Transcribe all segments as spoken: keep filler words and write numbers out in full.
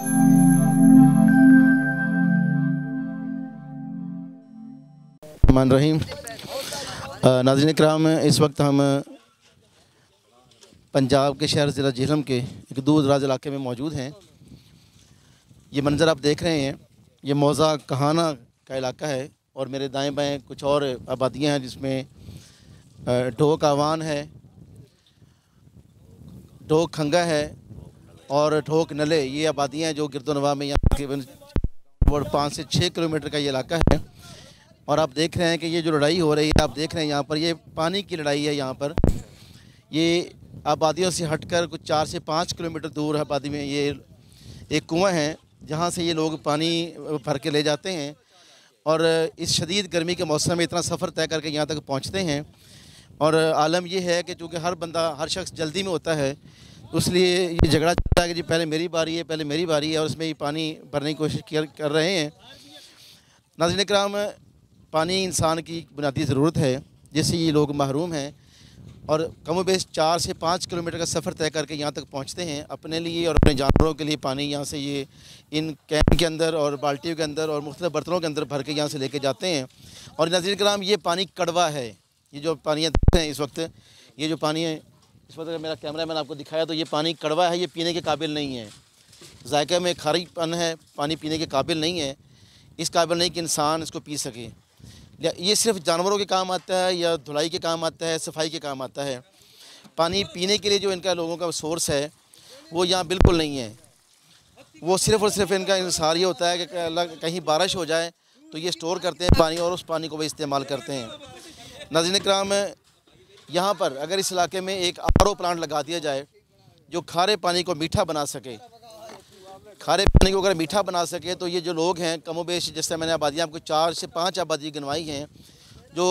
रहमान रहीम। नाज़रीन इकराम, इस वक्त हम पंजाब के शहर ज़िला झेलम के एक दूर दराज इलाके में मौजूद हैं। ये मंज़र आप देख रहे हैं, ये मौज़ा कहाना का इलाका है और मेरे दाएं बाएं कुछ और आबादियां हैं जिसमें ढोक आवान है, ढोक खंगा है और ढोक नले। ये आबादियां हैं जो गिरदोनवा में यहाँ तकरीबन पाँच से छः किलोमीटर का ये इलाका है। और आप देख रहे हैं कि ये जो लड़ाई हो रही है, आप देख रहे हैं यहाँ पर ये पानी की लड़ाई है। यहाँ पर ये आबादियों से हटकर कुछ चार से पाँच किलोमीटर दूर आबादी में ये एक कुआं है जहाँ से ये लोग पानी भर के ले जाते हैं और इस शदीद गर्मी के मौसम में इतना सफ़र तय करके यहाँ तक पहुँचते हैं। और आलम ये है कि चूँकि हर बंदा हर शख्स जल्दी में होता है, तो इसलिए ये झगड़ा चलता है कि जी पहले मेरी बारी है, पहले मेरी बारी है, और उसमें ये पानी भरने की कोशिश कर रहे हैं। नाज़रीन इकराम, पानी इंसान की बुनियादी ज़रूरत है जिससे ये लोग महरूम हैं और कम बेश चार से पाँच किलोमीटर का सफ़र तय करके यहाँ तक पहुँचते हैं अपने लिए और अपने जानवरों के लिए। पानी यहाँ से ये इन कैन के अंदर और बाल्टियों के अंदर और मुख्तलिफ बर्तनों के अंदर भर के यहाँ से लेके जाते हैं। और नाज़रीन किराम, ये पानी कड़वा है। ये जो पानी देख रहे हैं इस वक्त, ये जो पानी है इस वक्त, अगर मेरा कैमरा मैंने आपको दिखाया तो ये पानी कड़वा है, ये पीने के काबिल नहीं है। जायके में खारीपन है, पानी पीने के काबिल नहीं है, इस काबिल नहीं कि इंसान इसको पी सके। ये सिर्फ जानवरों के काम आता है या धुलाई के काम आता है, सफाई के काम आता है। पानी पीने के लिए जो इनका लोगों का सोर्स है वो यहाँ बिल्कुल नहीं है। वो सिर्फ़ और सिर्फ इनका इंसार ये होता है कि कहीं बारिश हो जाए तो ये स्टोर करते हैं पानी और उस पानी को वो इस्तेमाल करते हैं। नाज़रीन इकराम, यहाँ पर अगर इस इलाके में एक आर ओ प्लांट लगा दिया जाए जो खारे पानी को मीठा बना सके, खारे पानी को अगर मीठा बना सके, तो ये जो लोग हैं कमोबेश, जैसे मैंने आबादियाँ आपको चार से पाँच आबादी गिनवाई हैं, जो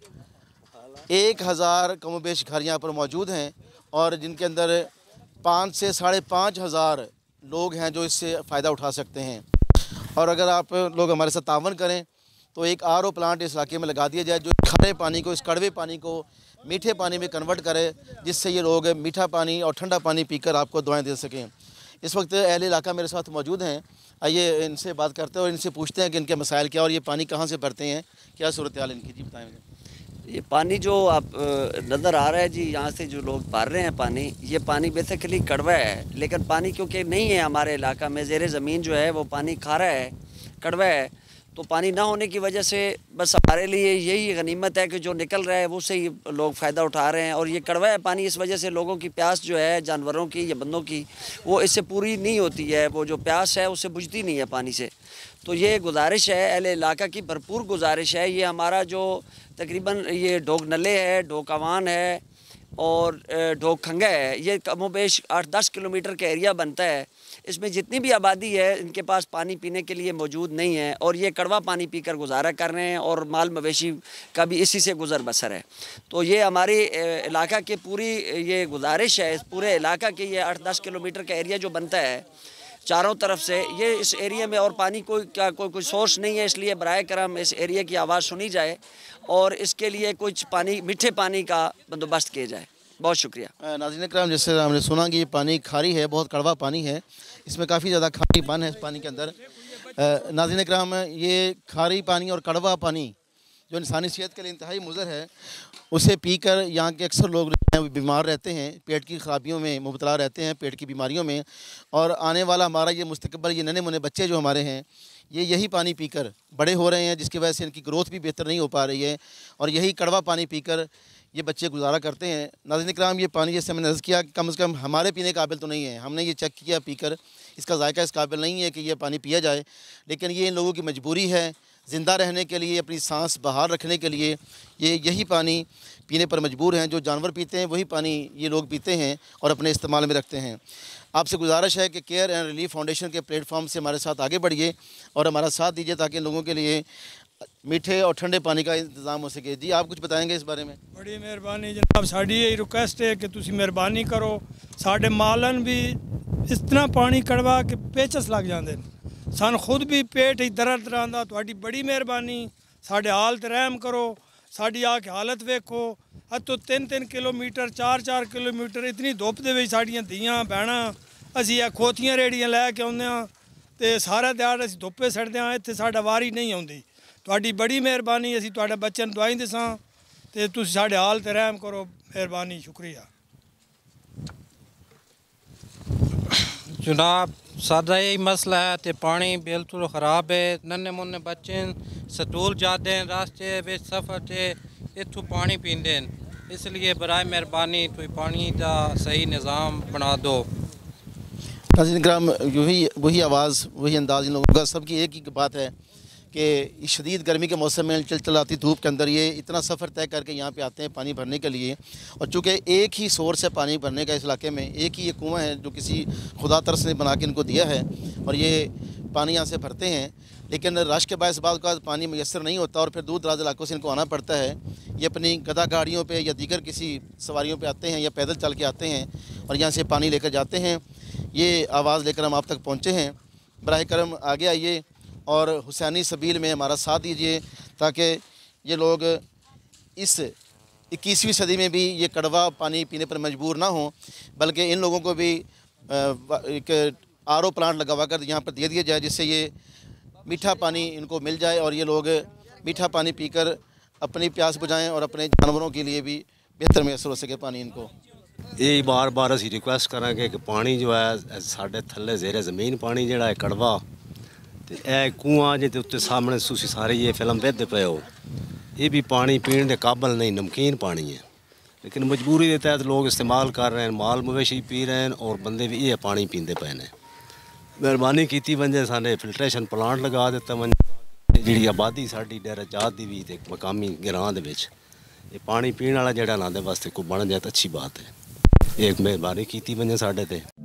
एक हज़ार कमोबेश घर यहाँ पर मौजूद हैं और जिनके अंदर पाँच से साढ़े पाँच हज़ार लोग हैं जो इससे फ़ायदा उठा सकते हैं। और अगर आप लोग हमारे साथ तावन करें तो एक आर ओ प्लांट इस इलाके में लगा दिया जाए जो खारे पानी को, इस कड़वे पानी को मीठे पानी में कन्वर्ट करे, जिससे ये लोग मीठा पानी और ठंडा पानी पीकर आपको दुआएँ दे सकें। इस वक्त अहले इलाका मेरे साथ मौजूद हैं, आइए इनसे बात करते हैं और इनसे पूछते हैं कि इनके मसाइल क्या और ये पानी कहाँ से भरते हैं, क्या सूरत हाल इनकी। जी बताएँ। ये पानी जो आप नज़र आ रहा है जी, यहाँ से जो लोग भर रहे हैं पानी, ये पानी बेसिकली कड़वा है, लेकिन पानी क्योंकि नहीं है हमारे इलाका में, ज़ेरे ज़मीन जो है वो पानी खारा है, कड़वा है, तो पानी ना होने की वजह से बस हमारे लिए यही गनीमत है कि जो निकल रहा है वो से ही लोग फ़ायदा उठा रहे हैं। और ये कड़वा है पानी, इस वजह से लोगों की प्यास जो है, जानवरों की या बंदों की, वो इससे पूरी नहीं होती है। वो जो प्यास है उससे बुझती नहीं है पानी से। तो ये गुजारिश है अहले इलाका की, भरपूर गुजारिश है। ये हमारा जो तकरीबन ये ढोक नले है, ढोक आवान है और ढोक खंगा है, ये कमोबेश आठ दस किलोमीटर का एरिया बनता है। इसमें जितनी भी आबादी है इनके पास पानी पीने के लिए मौजूद नहीं है और ये कड़वा पानी पीकर गुजारा कर रहे हैं और माल मवेशी का भी इसी से गुजर बसर है। तो ये हमारी इलाका की पूरी ये गुजारिश है, इस पूरे इलाका के ये आठ दस किलोमीटर का एरिया जो बनता है चारों तरफ से, ये इस एरिया में और पानी कोई का कोई कोई सोर्स नहीं है, इसलिए बराए करम इस एरिया की आवाज़ सुनी जाए और इसके लिए कुछ पानी, मीठे पानी का बंदोबस्त किया जाए। बहुत शुक्रिया। नाज़रीन इकराम, जैसे हमने सुना कि ये पानी खारी है, बहुत कड़वा पानी है, इसमें काफ़ी ज़्यादा खारीपन है इस पानी के अंदर। नाज़रीन इकराम, ये खारी पानी और कड़वा पानी जो इंसानी सेहत के लिए इंतहाई मुज़र है, उसे पीकर यहाँ के अक्सर लोग बीमार रहते हैं, पेट की ख़राबियों में मुबतला रहते हैं, पेट की बीमारियों में। और आने वाला हमारा ये मुस्तक़बिल, ये नन्हे मुन्ने बच्चे जो हमारे हैं, ये यही पानी पीकर बड़े हो रहे हैं, जिसकी वजह से इनकी ग्रोथ भी बेहतर नहीं हो पा रही है और यही कड़वा पानी पीकर ये बच्चे गुजारा करते हैं। नाज़रीन इकराम, ये पानी जैसे मैंने अर्ज़ किया कम से कम हमारे पीने काबिल तो नहीं है। हमने ये चेक किया पीकर, इसका जायका इस काबिल नहीं है कि ये पानी पिया जाए, लेकिन ये इन लोगों की मजबूरी है ज़िंदा रहने के लिए, अपनी सांस बहाल रखने के लिए ये यही पानी पीने पर मजबूर हैं। जो जानवर पीते हैं वही पानी ये लोग पीते हैं और अपने इस्तेमाल में रखते हैं। आपसे गुजारिश है कि केयर एंड रिलीफ फाउंडेशन के प्लेटफॉर्म से हमारे साथ आगे बढ़िए और हमारा साथ दीजिए ताकि इन लोगों के लिए मीठे और ठंडे पानी का इंतज़ाम हो सके। जी, आप कुछ बताएंगे इस बारे में? बड़ी मेहरबानी जनाब, साड़ी यही रिक्वेस्ट है कि तुसी मेहरबानी करो, साढ़े मालन भी इस तरह पानी कड़वा के पेचस लग जाते हैं, सन खुद भी पेट ही दर्द रहा। थोड़ी बड़ी मेहरबानी, साढ़े हाल ते रहम करो, साड़ी आके हालत वेखो। तो तीन तीन किलोमीटर चार चार किलोमीटर इतनी धुप दे विच साड़ियां धीआं भैणां असीं आ खोतियां रेड़ियां लै के आउंदे आं, ਤੇ ਸਾਰਾ ਦਿਹਾੜ ਅਸੀਂ ਧੁੱਪੇ ਸੜਦੇ ਹਾਂ, ਇੱਥੇ ਸਾਡਾ ਵਾਰੀ ਨਹੀਂ ਆਉਂਦੀ। ਤੁਹਾਡੀ ਬੜੀ ਮਿਹਰਬਾਨੀ, ਅਸੀਂ ਤੁਹਾਡੇ ਬੱਚਿਆਂ ਨੂੰ ਦਵਾਈ ਦੇਸਾਂ ਤੇ ਤੁਸੀਂ ਸਾਡੇ ਹਾਲ ਤੇ ਰਹਿਮ ਕਰੋ। ਮਿਹਰਬਾਨੀ, शुक्रिया। जनाब सादा यही मसला है तो पानी बिल्कुल ख़राब है। नन्हे मुन्ने बच्चे स्कूल जाते हैं, रास्ते में सफ़र से इतों पानी पीते हैं, इसलिए बराए मेहरबानी कोई पानी का सही निज़ाम बना दो। नाज़रीन किराम, वही वही आवाज़ वही अंदाज़ इन लोगों का, सबकी एक ही बात है कि इस शदीद गर्मी के मौसम में चलचलाती धूप के अंदर ये इतना सफ़र तय करके यहाँ पे आते हैं पानी भरने के लिए। और चूँकि एक ही सोर्स है पानी भरने का इस इलाके में, एक ही ये कुआँ है जो किसी खुदा तरस ने बना के इनको दिया है और ये पानी यहाँ से भरते हैं। लेकिन रश के बायस बाद का पानी मैसर नहीं होता और फिर दूर दराज इलाकों से इनको आना पड़ता है। ये अपनी गदा गाड़ियों पर या दीगर किसी सवारियों पर आते हैं या पैदल चल के आते हैं और यहाँ से पानी लेकर जाते हैं। ये आवाज़ लेकर हम आप तक पहुँचे हैं। बराह करम आगे आइए और हुसैनी सबील में हमारा साथ दीजिए ताकि ये लोग इस इक्कीसवीं सदी में भी ये कड़वा पानी पीने पर मजबूर ना हों, बल्कि इन लोगों को भी एक आर ओ प्लांट लगवा कर यहाँ पर दे दिया जाए, जिससे ये मीठा पानी इनको मिल जाए और ये लोग मीठा पानी पीकर अपनी प्यास बुझाएं और अपने जानवरों के लिए भी बेहतर मैसर हो सके पानी इनको। ये बार बार असी रिक्वेस्ट करांगे कि पानी जो है साढ़े थल्ले ज़ेरे ज़मीन पानी जिहड़ा है कड़वा तो यह कुआं जे उत्ते सामने तुसीं सारे ये फिल्म वेखदे पे हो, ये भी पानी पीने के काबिल नहीं, नमकीन पानी है, लेकिन मजबूरी के तहत लोग इस्तेमाल कर रहे हैं, माल मवेशी पी रहे हैं और बंदे भी ये पानी पींदे पे ने। मेहरबानी की वंजे साने फिल्ट्रेशन प्लांट लगा दिता वंजे, जी आबादी साडी डेरा जात दी भी ते मकामी ग्रां दे विच ये पानी पीने वाला जेड़ा ना दे वास्ते कोई बन जाए तो अच्छी बात है। एक मेहरबानी की वंजे साडे ते।